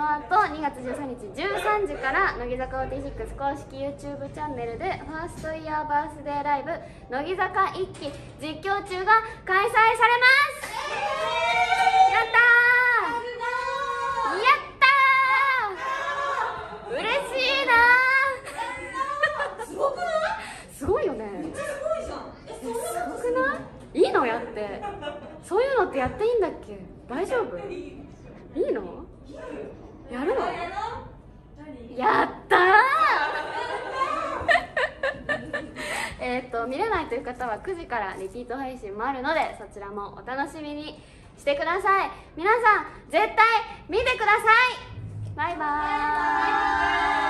の後2月13日13時から乃木坂46公式 YouTube チャンネルでファーストイヤーバースデーライブ乃木坂1期実況中が開催されます。やったー、やったー、嬉しいなー。すごくない？すごいよね。すごいじゃん。すごくない？いいの？やってそういうのってやっていいんだっけ？大丈夫？いいの？やるの？やったー見れないという方は9時からリピート配信もあるので、そちらもお楽しみにしてください。皆さん絶対見てください。バイバーイ。